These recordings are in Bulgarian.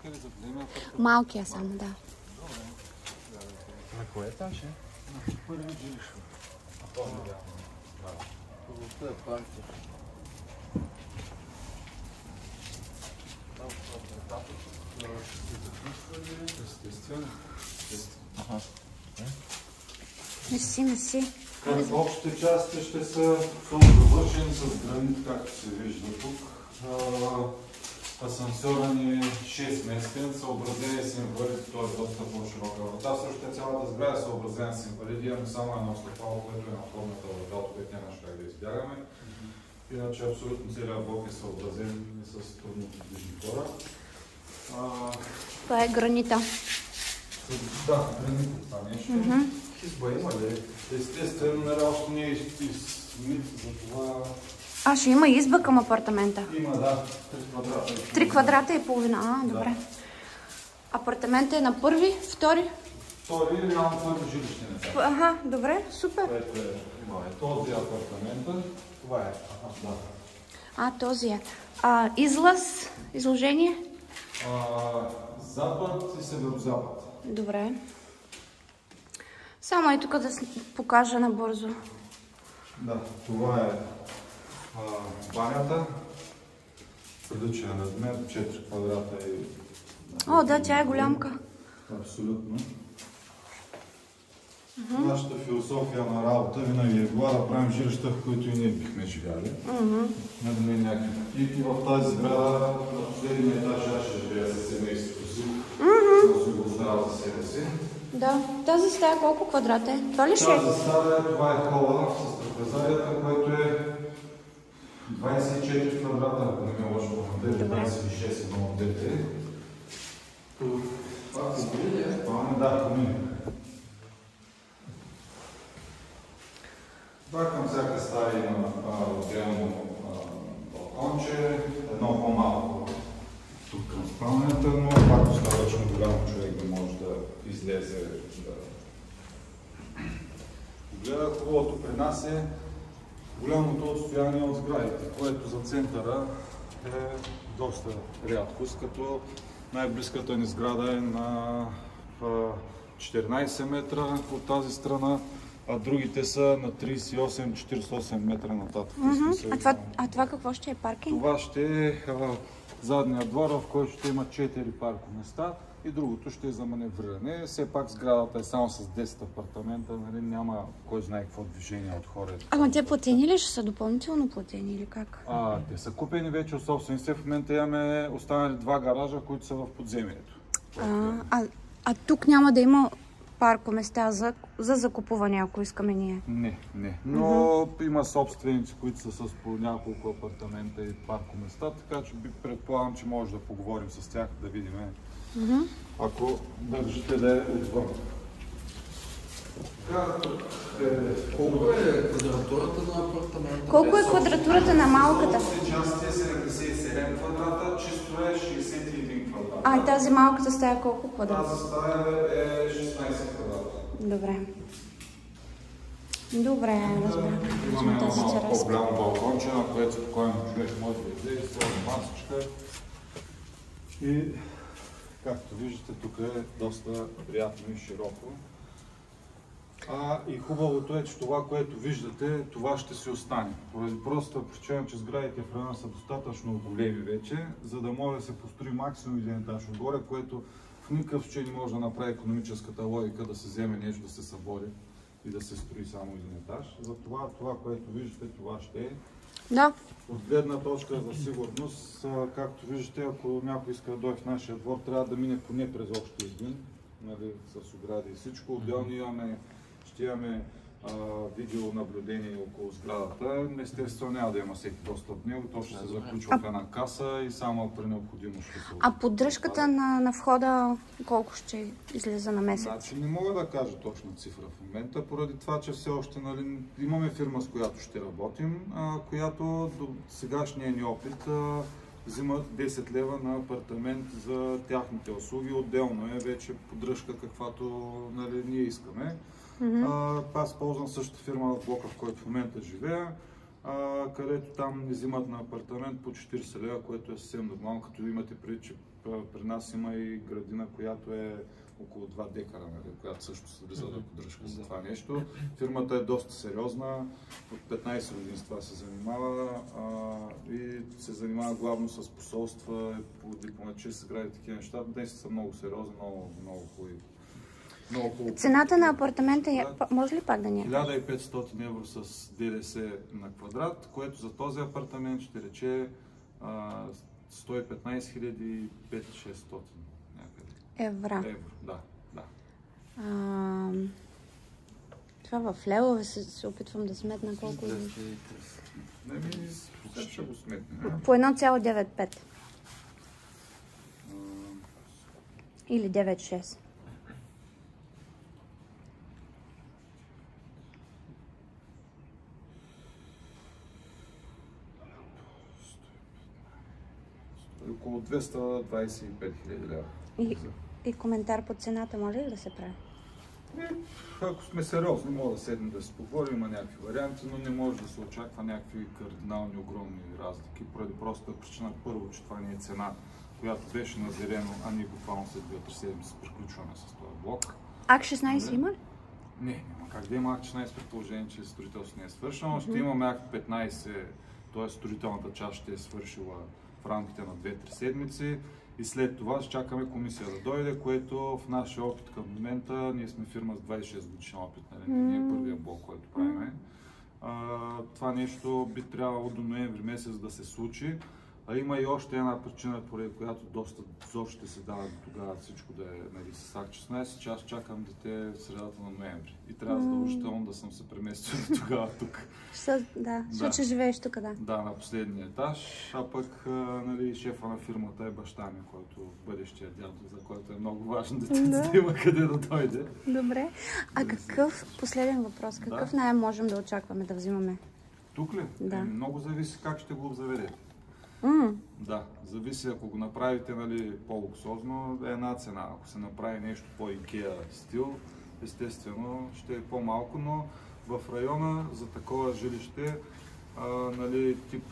ли за големия апартамент? Малкия само, да. Добре. На кой етаж е? На първи жилище. Това е партия. Естествено. Мерси. Общите части ще са завършени с гранит, както се вижда тук. Асансьора ни е 6-местен, съобразени с инвалидите, т.е. доста по-широка врата. Също е цялата сграда е съобразена с инвалиди, имаме само едно стъпало, което е на входната врата, от което нямаше как да избягаме. Иначе абсолютно целият блок е съобразен с трудно подвижни хора. Това е гранита. Да, гранита това нещо. Хизба има ли? Естествено, нали, още не е измит за това. Ще има изба към апартамента. Има, да. 3 квадрата. 3 квадрата и половина. Добре. Апартаментът е на първи, втори? Втори или реално първи жилищен етаж. Добре, супер. Този апартамент. Това е. Този е. Излъз, изложение? Запад и северозапад. Добре. Само и тук да покажа набързо. Да, това е банята. Приличен размер, 4 квадрата и... Да, тя е голямка. Абсолютно. Нашата философия на работа винаги е била да правим жилища, в които и ние бихме живяли. И в тази сграда, на последния етаж, аз ще живея със семейството си. Да го оставя за себе си. Да. Тази стая колко квадрата е? Това ли ще е? Тази стая, това е хола с трапезарията, който е 24 квадрата, ако не ме лошо помните, 26 едно от дете. Това е комин? Да, комин. Това към всяка стая има отделно балконче, едно по-малко тук към спалнята, но пак достатъчно голям човек да може да излезе. Гледа, хубавото при нас е голямото отстояние от сградите, което за центъра е доста рядкост, като най-близката ни сграда е на 14 метра от тази страна, а другите са на 38-48 метра нататък. Това какво ще е? Паркинг? Това ще е задния двор, в който ще има 4 паркоместа и другото ще е за маневриране. Все пак сградата е само с 10 апартамента, нали, няма кой знае какво движение от хора. Ама те платени ли ще са? Допълнително платени или как? Те са купени вече от собствениците. В момента имаме останали 2 гаража, които са в подземието. Тук няма да има паркоместа за закупуване, ако искаме ние? Не. Но има собственици, които са с по няколко апартамента и паркоместа, така че предполагам, че може да поговорим с тях, да видим, ако държите да е отвън. Колко е квадратурата на апартамента? Колко е квадратурата на малката? Част е 77 квадрата, чисто е 61 квадрата. Тази малката стая колко квадрата? Тази стая е 16 квадрата. Добре, разбрах. Имаме едно по-голямо балконче, на което спокойно човек може да излезе, сложи масичка. И както виждате, тук е доста приятно и широко. И хубавото е, че това, което виждате, това ще си остане. Поради простата причина, че сградите в района са достатъчно големи вече, за да може да се построи максимум един етаж отгоре, което в никакъв случай не може да направи икономическата логика да се вземе нещо, да се събори и да се строи само един етаж. Затова това, което виждате, това ще е. Да. От гледна точка за сигурност, както виждате, ако някой иска да дойде в нашия двор, трябва да мине поне през общия един, нали, с огради и всичко. Отделно ще имаме видеонаблюдение около сградата. Естествено няма да има всеки достъп до него, то ще се заключва в една каса и само при необходимост ще се... Поддръжката на входа колко ще излезе на месец? Значи не мога да кажа точна цифра в момента, поради това, че все още имаме фирма, с която ще работим, която до сегашния ни опит взимат 10 лева на апартамент за тяхните услуги. Отделно е вече поддръжка, каквато ние искаме. Аз ползвам същата фирма в блока, в който в момента живея, където там ни взимат на апартамент по 40 лева, което е съвсем нормално, като имате преди, че при нас има и градина, която е около 2 декара, нали, която също се влиза да поддръжка за това нещо. Фирмата е доста сериозна, от 15 години с това се занимава и се занимава главно с посолства, по дипломатически сгради, такива неща. Днес са много сериозни, много хубави. Цената на апартамента може ли пак да ни е? 1500 евро с ДДС на квадрат, което за този апартамент ще рече 115 500-600 някъде. Евро, да. Това в левове се опитвам да сметна колко... Ще го сметне. По 1,95. Или 9,6. Около 225 000 лева. И коментар по цената може ли да се прави? Ако сме сериозни, може да седнем да си поговорим, има някакви варианти, но не може да се очаква някакви кардинални, огромни разлики, поради простата причина, първо, че това не е цена, която беше назерено, а ние буквално след 2-3 седмици приключваме с този блок. АК 16 има ли? Не, няма как да има АК 16 при положение, че строителството не е свършено. Ще имаме АК 15, т.е. строителната част ще е свършила в рамките на 2-3 седмици. И след това ще чакаме комисия да дойде, което в нашия опит към момента, ние сме фирма с 26 годишен опит, нали? Не е първия блок, който правиме. Това нещо би трябвало до ноември месец да се случи. А има и още една причина, поради която доста зор ще се дава до тогава всичко да е, нали, с АК 16, че аз чакам дете в средата на ноември. И трябва задължително да съм се преместил до тогава тук. Защото живееш тук, да. Да, на последния етаж, а пък нали, шефа на фирмата е баща ми, който бъдещия дядо, за който е много важно детето да има къде да дойде. Добре. А какъв, последен въпрос, какъв наем можем да очакваме да взимаме? Тук ли? Да. Много зависи как ще го обзаведете. Да, зависи, ако го направите, нали, по-луксозно, е една цена. Ако се направи нещо по-Икеа стил, естествено ще е по-малко, но в района за такова жилище, нали, тип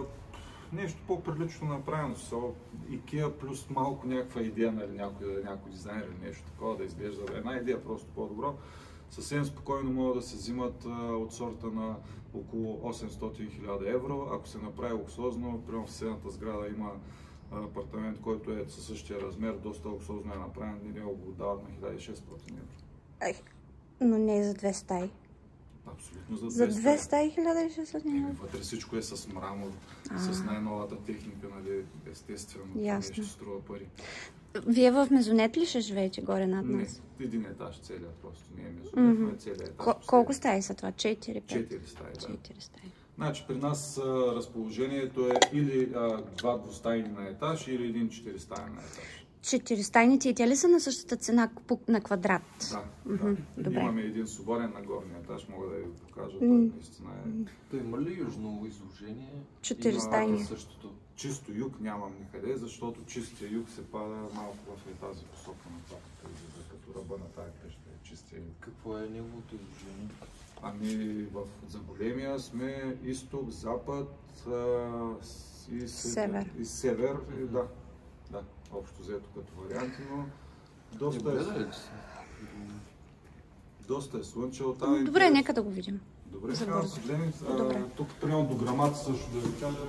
нещо по-прилично направено. Икеа плюс малко някаква идея, нали, някой дизайнер или нещо такова да изглежда. Една идея просто по-добро. Съвсем спокойно могат да се взимат от сорта на около 800 000 евро. Ако се направи луксозно, примерно в седната сграда има апартамент, който е със същия размер, доста луксозно е направен и него го дават на 1600 евро. Но не е за 2 стаи. Абсолютно за 200. За 2 стаи 1600 евро? Вътре всичко е с мрамор, с най-новата техника, нали, естествено. Ясно. Това нещо струва пари. Вие в мезонет ли ще живеете горе над нас? Не, един етаж целият просто, не е мезонет, но е целият етаж. Колко стаи са това? 4-5? 4 стаи, да. 4 стаи. Значи при нас разположението е или 2 двустайни на етаж, или един 4 стайни на етаж. 4 стайните и те ли са на същата цена на квадрат? Да, да. Имаме един свободен на горния етаж, мога да ви го покажа, това наистина е... Та има ли южно изложение? 4 стайни. Същото. Чисто юг нямам никъде, защото чистия юг се пада малко в тази посока на това, като ръба на тази къща е чистия юг. Какво е неговото изложение? Ами за големия сме изток, запад и север. И север, да, общо взето като варианти, но доста е слънчево. Добре, нека да го видим. Добре, сега да погледнем. Тук примерно до грамата също да ви кажа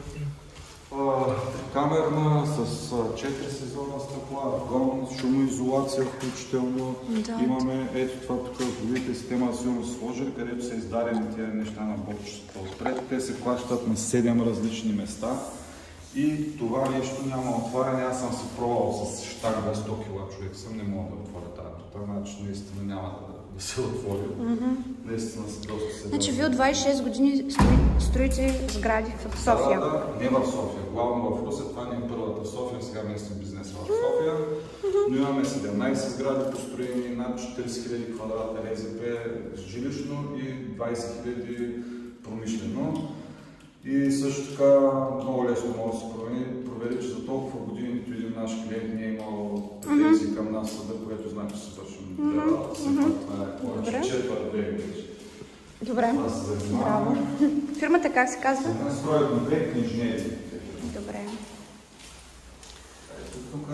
камерна с 4 сезона стъкла, гон, шумоизолация включително. Имаме ето това тук, видите, система силно сложен, където са издадени тези неща на бокчета отпред. Те се плащат на 7 различни места. И това нещо няма отваряне. Аз съм се пробвал с щага 100 кг човек съм, не мога да отворя тази врата, значи наистина няма да се отвори. Наистина са доста сериозни. Значи вие от 26 години строите сгради в София? Да, не в София, главно в Русе. Това не е първата в София, сега местен бизнес в София. Но имаме 17 сгради построени, над 40 000 квадрата РЗП жилищно и 20 000 промишлено. И също така много лесно може да се провери, че за толкова години нито един наш клиент не е имал претенции към нас съда, което значи, че се вършим работа. Това е повече четвърт ден вече. Добре, браво. Фирмата как се казва? Строят комплект инженери. Добре. Тук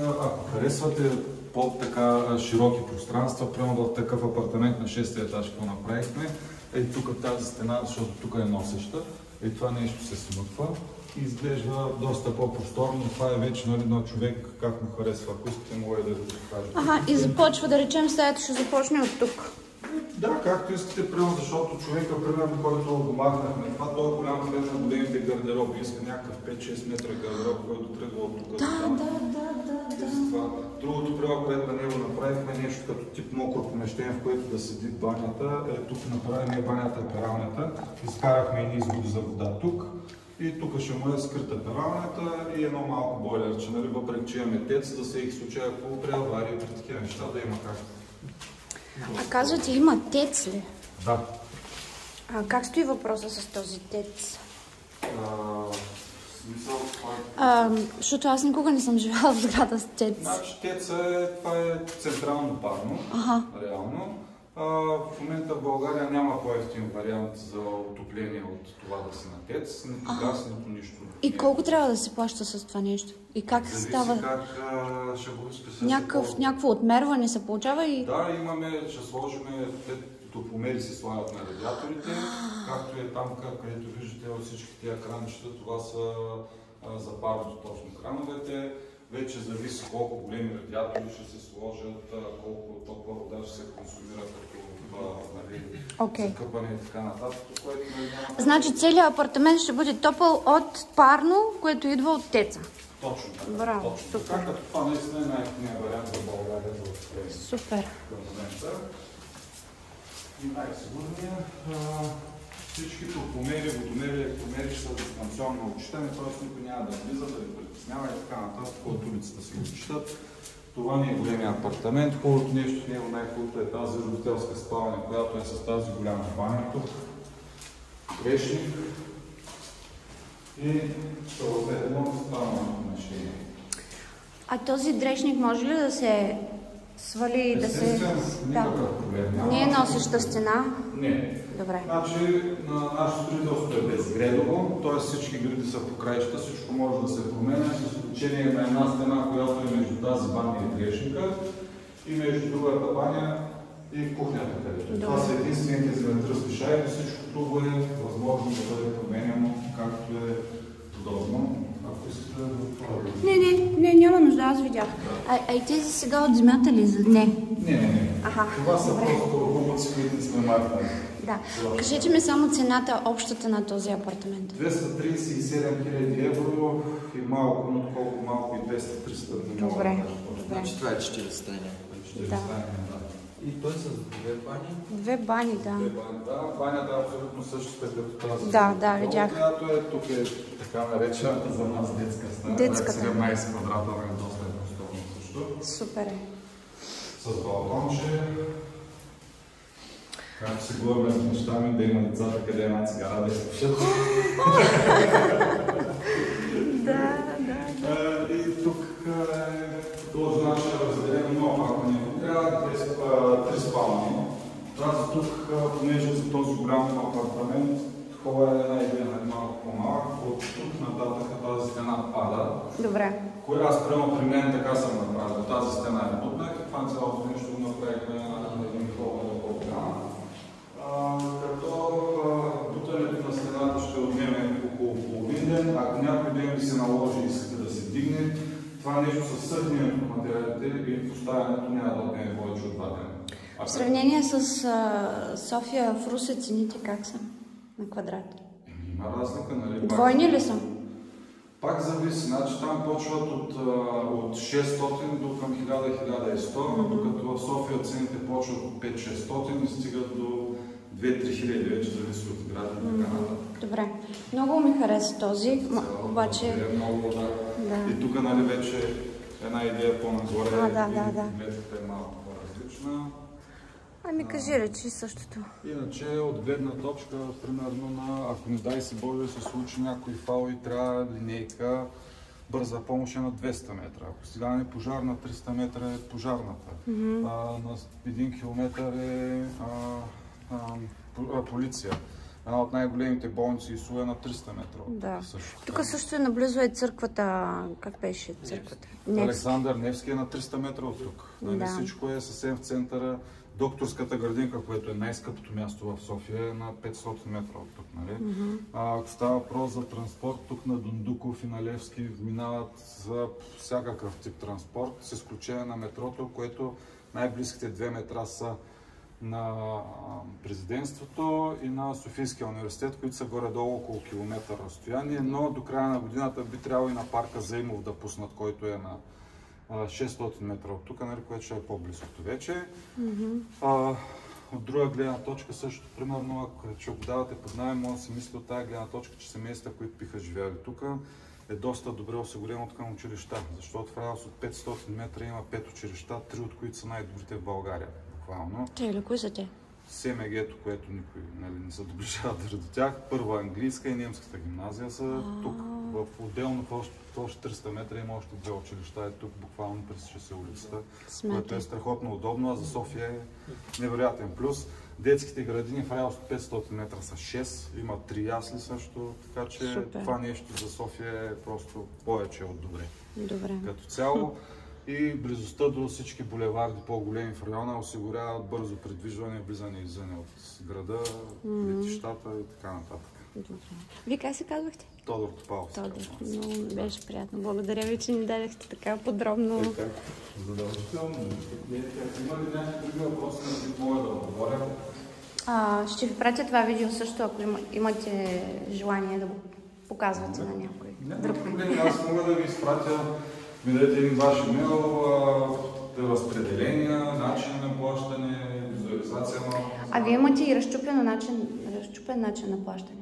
ако харесвате по-така широки пространства, примерно в такъв апартамент на 6-ти етаж, какво направихме, тук тази стена, защото тук е носеща, това нещо се смъква и изглежда доста по-просторно, но това е вече на човек как му харесва. Ако искате, мога да го покажа. Ага, и започва, да речем, стаята ще започне от тук. Да, както искате, примерно, защото човека, примерно, който го махнахме, това толкова голям след на големите гардероби, иска някакъв 5-6 метра гардероб, който тръгва от тук. Да. Другото, примерно, което на него направихме, нещо като тип мокро помещение, в което да седи банята. Тук направим банята и пералнята. Изкарахме едни изводи за вода тук. И тук ще му е скрита пералнята и едно малко бойлерче, нали, въпреки че имаме тец, за всеки случай, ако при авария и при такива неща да има как. А казвате, има тец ли? Да. А как стои въпроса с този тец? Смисъл, това е... Защото аз никога не съм живяла в сграда с тец. Значи теца това е централно парно, реално. В момента в България няма по-евтин вариант за отопление от това да си на тец, нито газ, нито нищо. И колко трябва да се плаща с това нещо? И как Зависи става? как ще го искаш. Някакво отмерване се получава и... Да, ще сложим, топломери се слагат на радиаторите, както е там, където виждате от всички тия кранчета, това са за парното точно крановете. Вече зависи колко големи радиатори ще се сложат, колко топла вода ще се консумира като закъпане и така нататък. Значи целият апартамент ще бъде топъл от парно, което идва от теца. Точно така. Браво, супер. Като това наистина е най-ефтиният вариант за България за отопление. Супер. И най-сигурния. Всички топломери, водомери, електромери ще са дистанционно отчитани, т.е. никой няма да влиза, да ви притеснява и така нататък, от улицата се отчитат. Това не е големия апартамент. Хубавото нещо в него, най-хубавото е тази родителска спалня, която е с тази голяма баня тук. Грешник и съответно спалното помещение. А този дрешник може ли да се свали и да се... Никакъв проблем. Не е носеща стена? Не. Добре. Значи, нашето строителство е безгредово, т.е. всички гради са по краища, всичко може да се променя, с изключение на една стена, която е между тази баня и грешника и между другата баня и кухнята, където. Това са единствените изометръсни шайби, всичко друго е възможно да бъде променяно, както е удобно. Ако искате да го правим. Не, няма нужда, аз видях. А и тези сега от земята ли? Не. Не. Това са просто хубавци, които сме махнали. Да. Кажете ми само цената общата на този апартамент. 237 000 евро и малко, но колко малко и 200-300. Добре. Значи това е 4 стайни. Да. И той с 2 бани? 2 бани, да. 2 бани, да. Банята е абсолютно същата като тази. Да, видях. Която е, тук е така наречената за нас детска стая. Детската. 17 квадрата, е доста едносторно също. Супер е. С балконче. Както се говорим с неща ми, да има децата къде една цигара да се пушат. Да. И тук този начин е разделен много, ако не трябва 3 спални. Тази тук, понеже за този голям апартамент, хола е една идея, малко по-малък, от тук нататък тази стена пада. Добре. Аз при мен така съм направил. Тази стена е будна и това цялото нещо го направихме на един хол по-голяма. Като бутането на стената ще отнеме около половин ден. Ако някой ден ви се наложи и искате да се дигне, това нещо със сърднението на материалите и поставянето няма да отнеме повече от 2 дена. В сравнение с София, в Русе цените как са на квадрат? Има разлика, нали? Двойни ли са? Пак зависи. Значи там почват от 600 до към 1000-1100, докато в София цените почват от 5-600 и стигат до 2-3 хиляди, вече зависи от сграда и така нататък. Добре. Много ми хареса този, обаче... Много, да. И тук, нали, вече една идея по-нагоре и гледката е малко по-различна. Ами кажи речи същото. Иначе от гледна точка, примерно ако не дай се Боже се случи някой фал и трябва линейка, бърза помощ е на 200 метра. Ако стигане пожар на 300 метра е пожарната. На 1 километър е полиция. една от най-големите болници ИСУ е на 300 метра. Да. Тук също е наблизо е църквата. Как беше църквата? Александър Невски е на 300 метра от тук. Да. Всичко е съвсем в центъра. Докторската градинка, което е най-скъпото място в София, е на 500 метра от тук. Нали? Ако става въпрос за транспорт, тук на Дондуков и на Левски минават за всякакъв тип транспорт, с изключение на метрото, което най-близките 2 метра са на президентството и на Софийския университет, които са горе-долу около километър разстояние, но до края на годината би трябвало и на парка Заимов да пуснат, който е на 600 метра от тук, нали, което ще е по-близкото вече. От друга гледна точка също, примерно, ако ще го давате под наем, може да си мисли от тази гледна точка, че семейства, които биха живяли тук, е доста добре осигурено от към училища, защото в радиус от 500 метра има 5 училища, 3 от които са най-добрите в България. Буквално. Те или кои са те? СМГ-то, което никой не се доближава дори до тях. Първа английска и немската гимназия са тук. В отделно в още 300 метра има още 2 училища. Е тук буквално пресича се улицата, което е страхотно удобно, а за София е невероятен плюс. Детските градини в радиус от 500 метра са 6, има 3 ясли също, така че това нещо за София е просто повече от добре. Като цяло. И близостта до всички булеварди, по-големи в района, осигуряват бързо придвижване, влизане и излизане от града, летищата и така нататък. Добре. Вие как се казвахте? Тодор Топалов. Много беше приятно. Благодаря ви, че ни дадахте така подробно. Задължително. Има ли някакви други въпроси, на които мога да отговоря? Ще ви пратя това видео също, ако имате желание да го показвате на някой друг. Аз мога да ви изпратя. Ми дадете един ваш имейл, разпределения, начин на плащане, визуализация на... А вие имате и разчупен начин на плащане?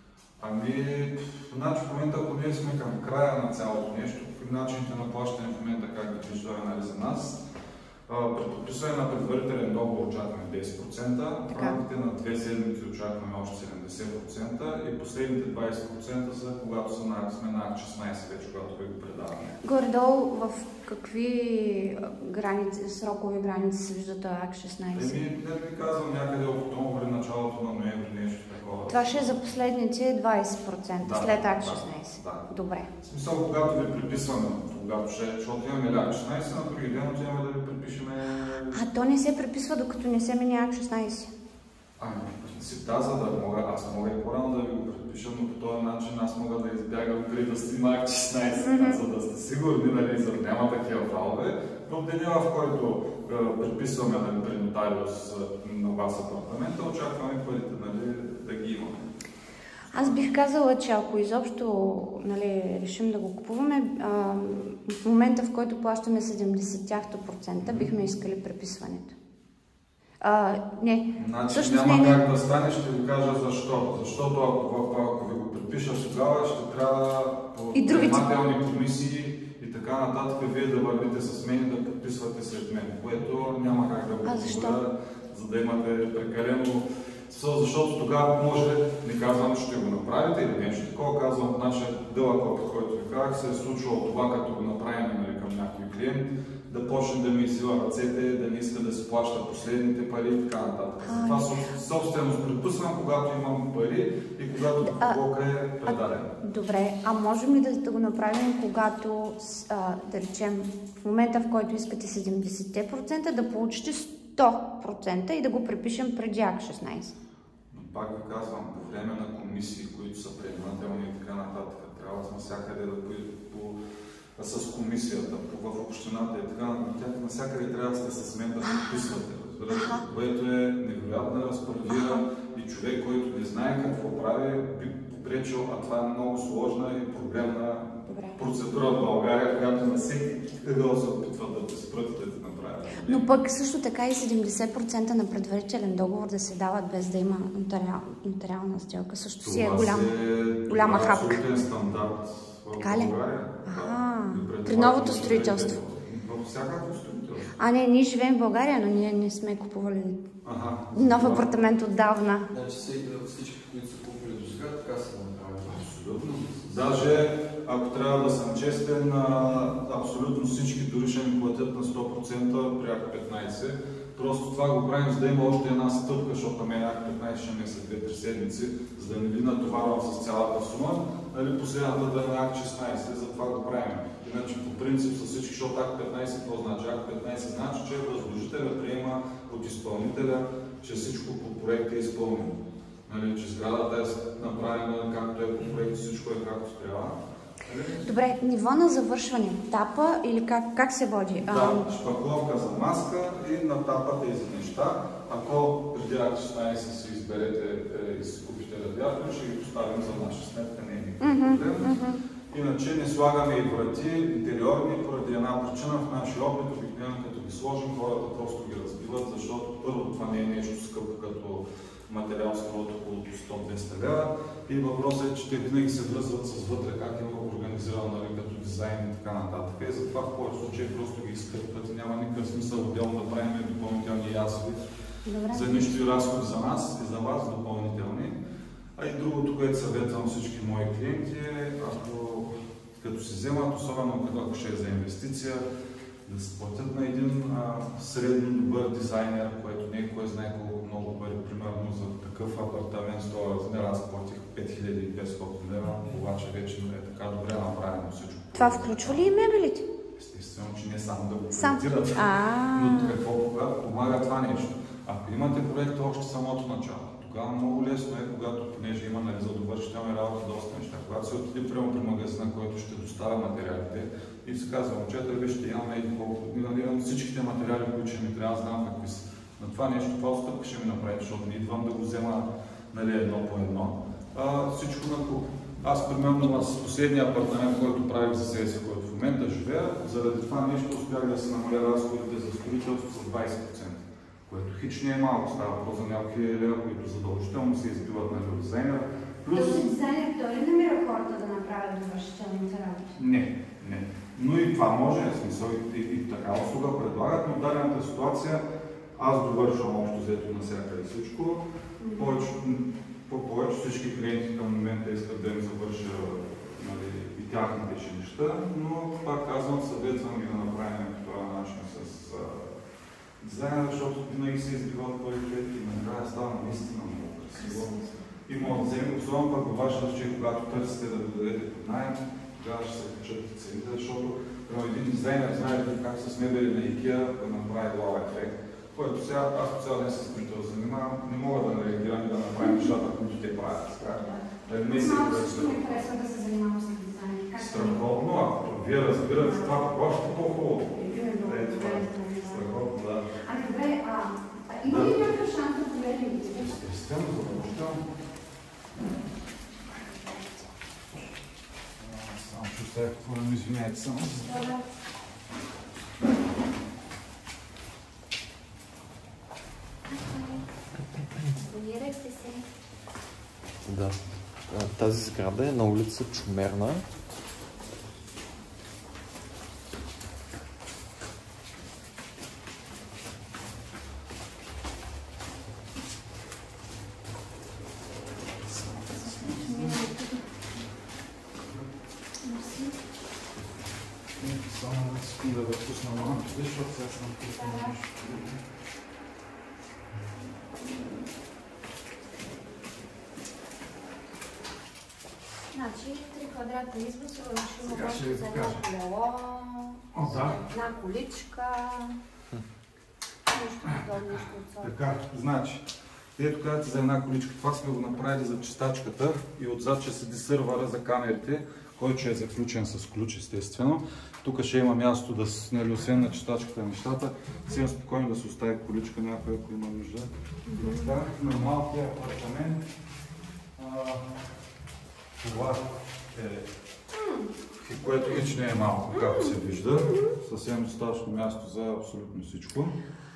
В момента, ако ние сме към края на цялото нещо, начините на плащане в момента как да виждаме за нас, при подписване на предварителен договор очакваме 10%, в рамките на 2 седмици очакваме още 70% и последните 20% са когато сме на акт 16 вече, когато ви го предаваме. Горе-долу в какви срокови граници се виждат акт 16? Не ви казвам някъде от октомври, началото на ноември, нещо такова. Това ще е за последните 20% след акт 16? Да. Добре. В смисъл, когато ви приписваме, защото имаме акт 16, на други ден отиваме да ви припишем. То не се преписва, докато не се мине акт 16? В принцип, аз мога и по-рано да ви го предпиша, но по този начин аз мога да избягам преди да стигна акт 16, за да сте сигурни, нали, за да няма такива фалове. В деня, в който предписваме при нотариус на вас апартамента, очакваме парите, нали, да ги имаме. Аз бих казала, че ако изобщо решим да го купуваме, в момента, в който плащаме 70%, бихме искали преписването. Няма как да стане, ще ви кажа защо. Защото ако ви го препишат тогава, ще трябва по приемателни комисии и така нататък вие да вървите с мен и да подписвате след мен, което няма как да го позволя, за да имате прекалено. Защото тогава може, не казвам, че ще го направите или нещо такова, казвам от нашия дълъг опит, който ви казах, се е случвало това, като го направим към някой клиент, да почне да ми извива ръцете, да не иска да си плаща последните пари и така нататък. Това собствено предписвам, когато имам пари и когато блока е предаден. Добре, а можем ли да го направим, когато, да речем, в момента, в който искате 70%, да получите 100% и да го препишем преди акт 16? Пак ви казвам, по време на комисии, които са приемателни и така нататък, трябва навсякъде с комисията, в общината и така нататък, навсякъде трябва да сте с мен да подписвате, което е невероятна разпоредира и човек, който не знае какво прави, би попречил, а това е много сложна и проблемна процедура в България, която на всеки ъгъл се опитват да те спрътите да направят. Но пък също така и 70% на предварителен договор да се дават без да има нотариална сделка. Също си е голяма хапка. Това е абсолютен стандарт в България. При новото строителство. Във всякакво строителство. Ние живеем в България, но ние не сме купували нов апартамент отдавна. Значи всички, които са купили до сега, така са направили. Абсолютно. Даже, ако трябва да съм честен, абсолютно всички дори ще ми платят на 100%, пряко 15%, Просто това го правим, за да има още една стъпка, защото на мен акт 15 ще не са 2-3 седмици, за да не ви натоварвам с цялата сума. Нали, последната да е на акт 16, затова го правим. Иначе по принцип с всички, защото акт 15, какво значи? Акт 15 значи, че възложителя приема от изпълнителя, че всичко по проекта е изпълнено. Нали, че сградата е направена както е по проект, всичко е както трябва. Добре, ниво на завършване, тапа или как се води? Да, шпакловка за маска и на тапа тези неща. Ако преди акт 16 си изберете и си купите радиатори, ще ги поставим за наша сметка, не е никакъв проблем. Иначе не слагаме и врати, интериорни, поради една причина в нашия опит, обикновено като ги сложим, хората просто ги разбиват, защото първо това не е нещо скъпо като материал струват около 100-200 лева и въпросът е, че те винаги се връзват с вътре, как е организирано, нали, като дизайн и така нататък. И затова в повече случаи просто ги изкърпват и няма никакъв смисъл отделно да правим допълнителни ясови за нищо разходи за нас и за вас допълнителни. А и другото, което съветвам всички мои клиенти е, като се вземат, особено ако ще е за инвестиция, да се платят на един средно добър дизайнер, което не е кой знае колко много пари, примерно за такъв апартамент с този размер, аз платих 5500 лева, обаче вече е така добре направено всичко. Това включва ли и мебелите? Естествено, че не само да го проектират, но какво помага това нещо. Ако имате проекта още самото начало, тогава много лесно е, когато, понеже има за довършителни работи доста неща, когато се отиде прямо при магазина, който ще доставя материалите и се казва, момчета, вижте, имаме и колко, всичките материали, които ще ми трябва, знам какви са. На това нещо, това отстъпка ще ми направи, защото не идвам да го взема едно по едно. Всичко на куп. Аз, примерно, с последния апартамент, който правих за себе си, който в момента живея, заради това нещо успях да се намаля разходите за строителство с 20%. Което хич не е малко, става въпрос за някакви лева, които задължително се избиват на дизайнера. Този дизайнер, той ли намира хората да направят довършителните работи? Не. Но и това може, в смисъл и така услуга предлагат, но в дадената ситуация аз довършвам общо взето навсякъде всичко. Повече всички клиенти към момента искат да им завърша и тяхните жилища, но пак казвам, съветвам ги да направим по това начин с дизайна, защото винаги се избиват парите и накрая става наистина много красиво. И може да вземем, особено пък във вашия случай, когато търсите да го дадете под наем, тогава ще се качат цените, защото един дизайнер знае как с мебели на IKEA да направи лоу ефект, който сега аз по цял ден се строител занимавам, не мога да реагирам и да направим нещата, които те правят. Малко също ми харесва да се занимавам с дизайн. Страхотно, ако вие разбирате това, още по-хубаво. Страхотно, да. Добре, има ли някакъв шанс да погледнем? Естествено, задължително. Само чувствах какво да ми извиняете само. Абонирайте се. Да. Тази сграда е на улица Чумерна. Само една секунда да пусна лампите, защото сега съм пуснал нещо. Значи 3 квадрата избор, ще има Сега ще просто ви за покажа. едно колело, една количка, нещо подобно, нещо от сорта. Така, значи, ето казвате за една количка, това сме го направили за чистачката и отзад ще седи сървъра за камерите, който ще е заключен с ключ, естествено. Тук ще има място да се, освен на чистачката на нещата, сега спокойно да се остави количка някой, ако има нужда. Така, на малкия апартамент, това е, което хич не е малко, както се вижда. Съвсем достатъчно място за абсолютно всичко.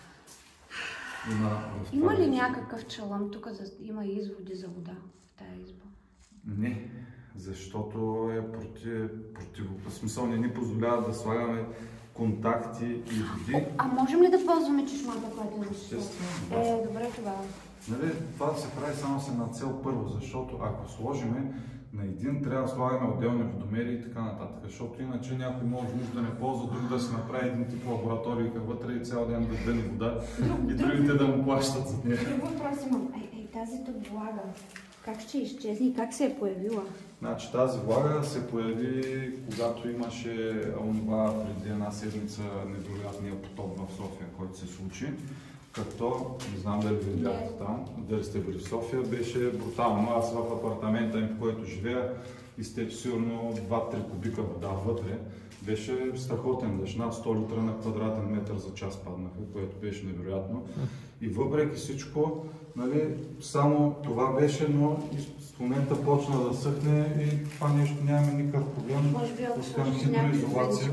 Има ли някакъв чалъм? Тук има изводи за вода в тази изба. Не, защото е в смисъл не ни позволява да слагаме контакти и води. А можем ли да ползваме чешмата, която е защитена? Естествено. Добре тогава. Нали, това се прави само с една цел първо, защото ако сложиме на един, трябва да слагаме отделни водомери и така нататък. Защото иначе някой може да не ползва, друг да си направи един тип лаборатория вътре и цял ден да дъни вода и другите да му плащат за нея. Друг въпрос имам. Тази тук влага, как ще изчезне и как се е появила? Значи тази влага се появи, когато имаше онова преди една седмица невероятния потоп в София, който се случи. Като, не знам дали ви видяхте там, дали сте били в София, беше брутално. Аз в апартамента им, в който живея, изтече сигурно 2-3 кубика вода вътре. Беше страхотен дъжд, над 100 литра на квадратен метър за час паднаха, което беше невероятно. И въпреки всичко, нали, само това беше, но в момента почна да съхне и това нещо нямаме никакъв проблем. Освен хидроизолация.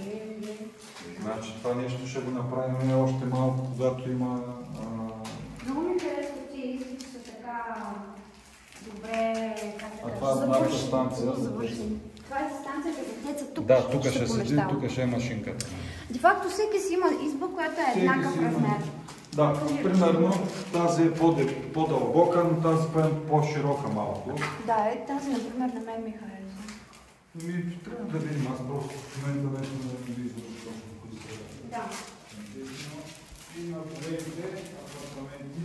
Значи това нещо ще го направим още малко, когато има... Много ми харесва тия излики са така добре, как това е нашата станция. Това е станцията за деца, тук да, тук ще седи, тук ще е машинката. Де факто всеки си има изба, която е еднакъв размер. Да, примерно тази е по-дълбока, но тази е по-широка малко. Да, тази, например, на мен ми харесва. Трябва да видим, аз просто в момента нещо не ви излъжа точно кои са. Да. И на големите апартаменти.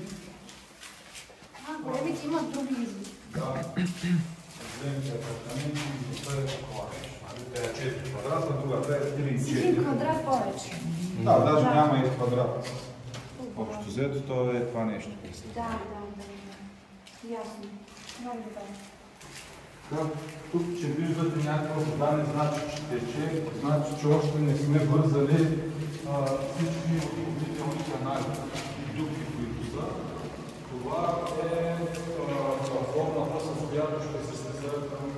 Големите имат други изби. Да. Големите апартаменти избата е такова нещо. Те е 4 квадрата, другата е 3,4. 1 квадрат повече. Да, даже няма и квадрат. Общо взето, то е това нещо. Да. Ясно. Много добре. Тук, че виждате някаква вода, не значи, че тече, значи, че още не сме вързали всички отводнителни канали и дупки, които са. Това е платформата, с която ще се слизат към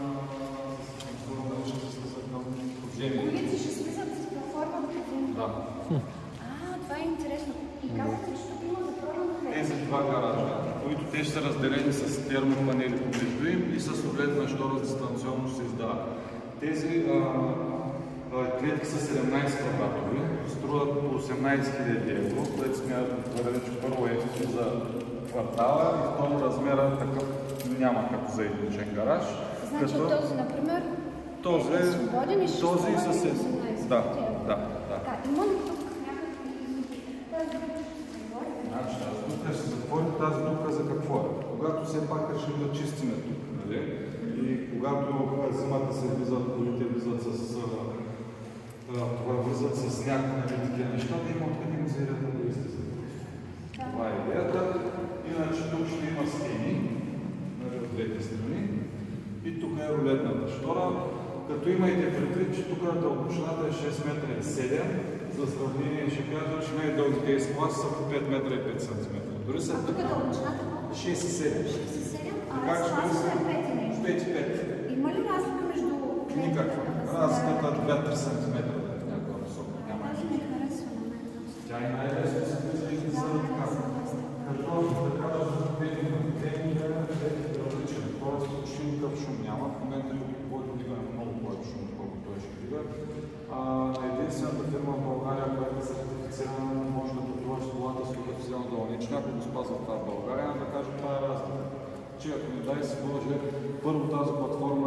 подземието. Улици ще слизат с платформа до подземието? Да. Това е интересно. И казвате, че тук има затворено клетка? Тези два гаража, които те ще са разделени с термопанели помежду им и с оглед на що дистанционно се издава. Тези клетки са 17 квадратови, струват по 18 000 евро, което смятам да твърде, че първо е за квартала и второ размера такъв няма като за единичен гараж. Значи този, например, този е свободен и ще този стои с 18. Да. Има ли тук някакви изби? Тази дупка ще се затвори? Значи, тук ще се затвори тази дупка за какво е? Когато все пак решим да чистиме тук, нали? И когато зимата се влизат, колите влизат с това влизат с сняг, нали, такива неща, да има откъде музеята да излизат. Това е идеята. Иначе тук ще има стени, нали, от двете страни. И тук е рулетната штора. Като имайте предвид, че тук дълбочината е 6 метра и 7, за сравнение ще кажа, че най-дългите ескалации са по 5 метра и 5 см. Дори са тук дълбочината? 6 и 7. 6 и 7? Така че дори са 5 и нещо. 5 и 5. Има ли разлика между... Никаква. Разликата е 2-3 см. Някаква висока. Тази ми харесва на мен. Тя и най-лесно се влиза за така. Като така да видим техника е различен. Тоест, почти никакъв шум няма. В момента който вдигаме много повече шум, колкото той ще вдига. Единствената фирма в България, която е сертифицирана, може да пътуваш с колата с локализирана долнична, ако го спазва това в България, да кажем това е разлика. Че ако не дай се Боже, първо тази платформа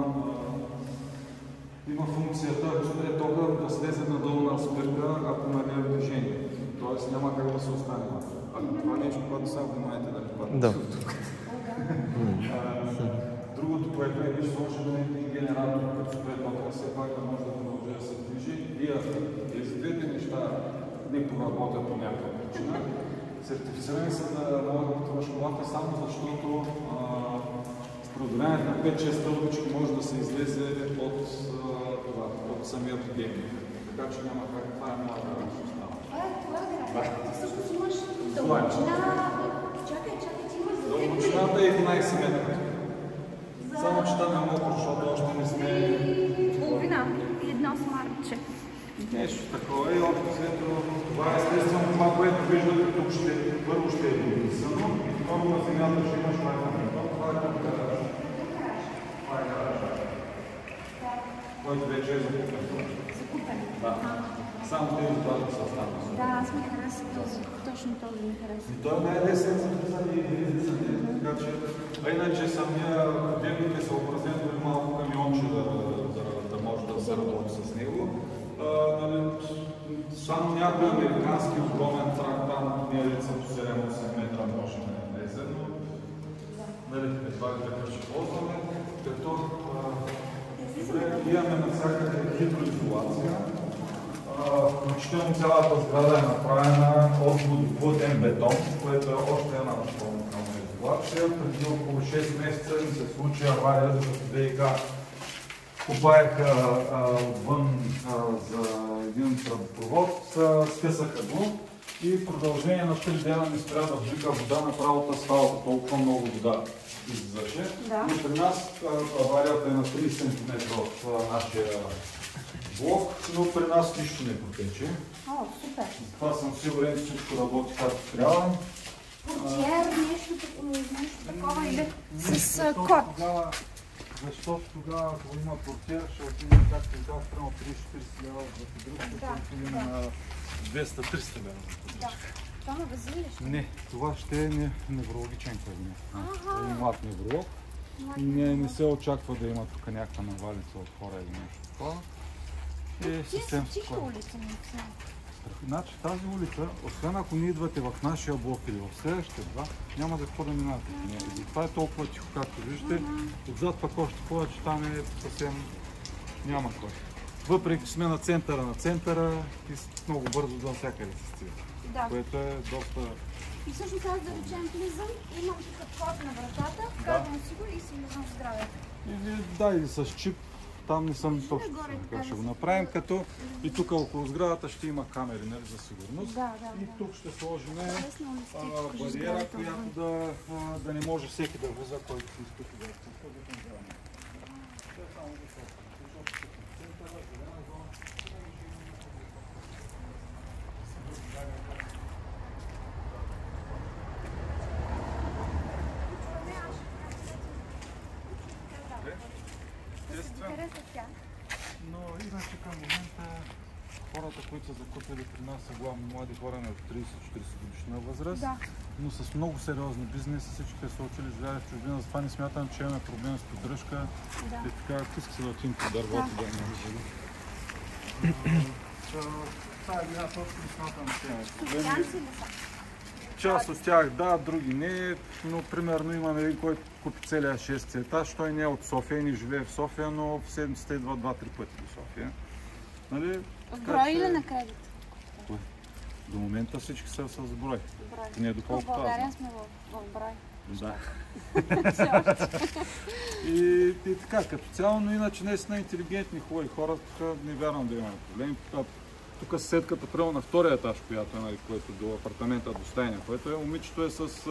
има функцията, че тока да слезе надолу на спирка, ако не е движение. Тоест няма как да се остане. Ако това нещо, което сега внимавайте да не падне. Да. Другото, което е, виж, сложено е един генератор, като спре тока, все пак да може да продължи да се движи. И тези двете неща не проработят по някаква причина. Сертифицирани са да могат да пътуваш колата само защото с преодоляването на 5-6 стълбички може да се излезе от самият гейм. Така че няма как, това е малко да се остава. Това е гараж. Ти всъщност имаш дълбочина... Чакай, ти имаш за 3 Дълбочината е 11 метра. Само че там е мокро, защото още не сме... Половина и едно смарче. Нещо такова и общо след това е естествено това, което виждате тук първо ще е дописано и второ на земята ще имаш лайфа. Това е тук гараж. Това е гараж. Който вече е закупен. Закупен? Да. Само тези два са останали. Да, аз ми харесва този. Точно този ми харесва. И той е най-лесен за влизане и излизане. Така че А иначе самия ходебник е съобразен дори малко камионче да може да се работи с него. Само някой американски огромен трак там мерица по 7-8 метра може да не влезе, но едва ли така ще ползваме. Като имаме навсякъде хидроизолация. Включително цялата сграда е направена от водоплътен бетон, което е още една допълнителна изолация. Преди около 6 месеца ми се случи авария, защото ВиК копаеха отвън за един тръбопровод, скъсаха го и в продължение на 3 дена не спря да влика вода, направо асфалта, толкова много вода излизаше. И при нас аварията е на 30 см от нашия блок, но при нас нищо не протече. О, супер! Това съм сигурен, че всичко работи както трябва. Портиер, нещо такова или с код? Защото тогава, ако има портиер, ще отидем, както и казах, прямо 30-40 лева за поддръжка, ще отидем на 200-300 лева за поддръжка. Това ме възили ли? Не, това ще е неврологичен кабинет. Един млад невролог. Не се очаква да има тук някаква навалица от хора или нещо такова. Значи тази улица, освен ако не идвате в нашия блок или в следващите два, няма за какво да минавате. Това е толкова тихо, както виждате. Отзад пък още повече, там е съвсем няма кой. Въпреки сме на центъра и много бързо до всякъде се стига. Да. Което е доста... И всъщност аз да речем влизам, имам тук код на вратата, казвам си го и си влизам в здравето. Или с чип. Там не съм точно така ще го направим, като и тук около сградата ще има камери, нали, за сигурност. И тук ще сложим бариера, която да не може всеки да влиза, който си иска да Но иначе към момента хората, които са закупили при нас, са главно млади хора на 30-40 годишна възраст, но с много сериозни бизнеси, всички са учили, живеят в чужбина, затова не смятам, че имаме проблем с поддръжка. И така, иска се да отим по дървото, да не виждали. Това е една точка, не смятам, че имаме проблеми. Част от тях да, други не, но примерно имаме един, който купи целия 6 етаж. Той не е от София и не живее в София, но в седмицата идва 2-3 пъти до София. Нали? В брой или на кредит? До момента всички са с брой. В България сме в брой. Да. И така, като цяло, но иначе наистина интелигентни, хубави хора, не вярвам да имаме проблеми. Тук съседката, прямо на втория етаж, която е, което до апартамента до стайня, което е, момичето е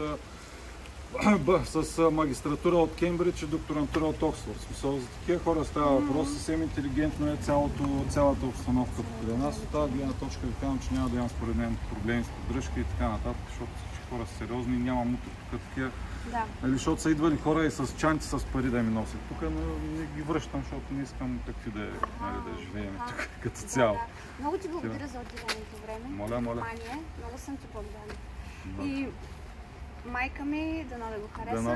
с магистратура от Кембридж и докторантура от Оксфорд. В смисъл, за такива хора става въпрос, съвсем интелигентно е цялата обстановка при нас. От тази гледна точка ви казвам, че няма да имам според мен проблеми с поддръжка и така нататък, защото всички хора са сериозни, няма мутър тук такива. Защото са идвали хора и с чанти с пари да ми носят тук, но не ги връщам, защото не искам какви да живеем тук като цяло. Много ти благодаря за отделеното време. Моля. Много съм ти благодарна. И майка ми, дано да го хареса.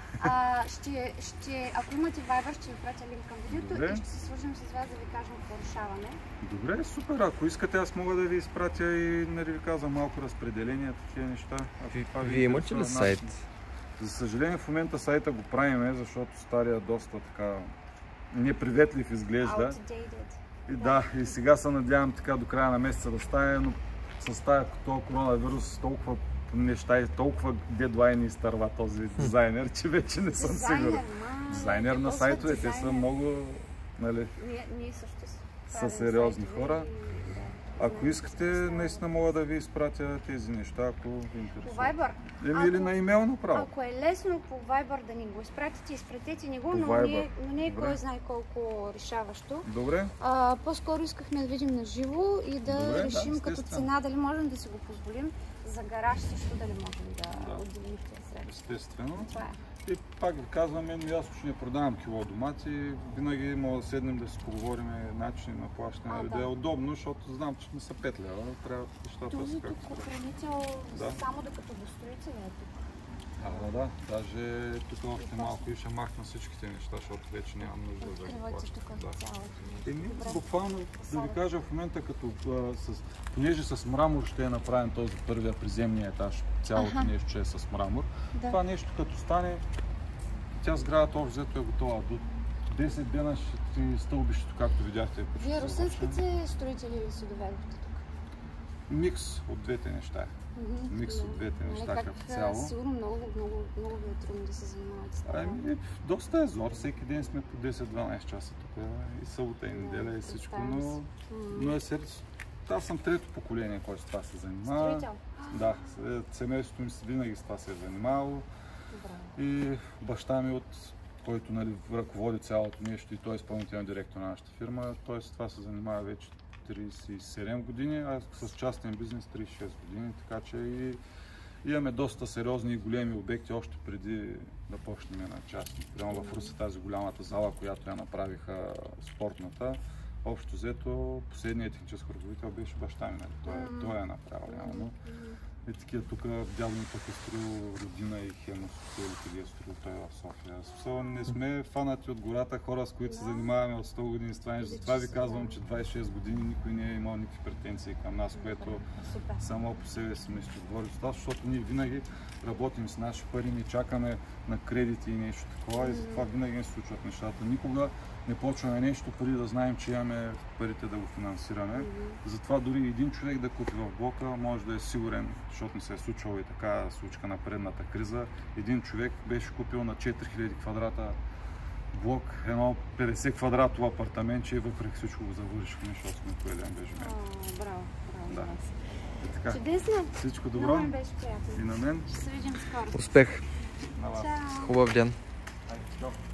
Ако имате Viber, ще ви пратя линк към видеото и ще се свържем с вас да ви кажем какво решаваме. Добре, супер. Ако искате, аз мога да ви изпратя и ви казвам малко разпределения, такива неща. Вие имате ли сайт? За съжаление, в момента сайта го правиме, защото стария доста така неприветлив изглежда. И сега се надявам така до края на месеца да стане, но с този коронавирус толкова неща и толкова дедлайни изтърва този дизайнер, че вече не съм сигурен. Дизайнер на сайтове, те са много, нали, са сериозни хора. Ако искате, наистина мога да ви изпратя тези неща, ако ви интересува. По Viber? Или на имейл направо. Ако е лесно по Viber да ни го изпратите, изпратете ни го, но не е кой знае колко решаващо. Добре. По-скоро искахме да видим на живо и да решим като цена дали можем да си го позволим. За гараж също дали можем да отделим тези средства. Естествено. И пак ви казвам, аз ще не продавам кило домати, винаги мога да седнем да си поговорим начини на плащане, да е удобно, защото знам, че не са 5 лева, трябва нещата да са както. Този тук хранител, само докато го строите, не е тук. Да. Даже тук още малко и ще махна всичките неща, защото вече нямам нужда да ги плащам. Буквално да ви кажа в момента, понеже с мрамор ще е направен този първия приземния етаж, цялото нещо ще е с мрамор. Това нещо като стане, тя сградата общо взето е готова. До 10 дена ще ти стълбището, както видяхте. Вие русенските строители ли си доведохте тук? Микс от двете неща. Микс от двете неща като цяло. Сигурно много ви е трудно да се занимавате с това. Доста е зор. Всеки ден сме по 10-12 часа тук. И събота, и неделя, и всичко. Но е сердце. Аз съм трето поколение, което с това се занимава. Строител? Да. Семейството ми винаги с това се е занимавало. И баща ми, който ръководи цялото нещо, и той е изпълнителен директор на нашата фирма, т.е. това се занимава вече 37 години, а с частен бизнес 36 години, така че и имаме доста сериозни и големи обекти още преди да почнем на частни. Прямо в Русе тази голямата зала, която я направиха спортната, общо взето последният технически ръководител беше баща ми, той я направил реално. И такива тук дядо ми пък е строил Родина и Хемос, или къде е строил той в София. Не сме фанати от гората, хора, с които се занимаваме от 100 години с това нещо. Затова ви казвам, че 26 години никой не е имал никакви претенции към нас, което само по себе си мисля, говори за това, защото ние винаги работим с наши пари, не чакаме на кредити и нещо такова и затова винаги не се случват нещата. Никога не почваме нещо преди да знаем, че имаме парите да го финансираме. Затова дори един човек да купи в блока може да е сигурен, защото не се е случвала и така случка на предната криза. Един човек беше купил на 4000 квадрата блок, едно 50 квадратово апартаментче и въпреки всичко го завършихме, защото сме поели ангажимент. Браво. Да. Така. Чудесно! Всичко добро. Много ми беше приятно. И на мен. Ще се видим скоро. Успех! Чао! Хубав ден! Айде,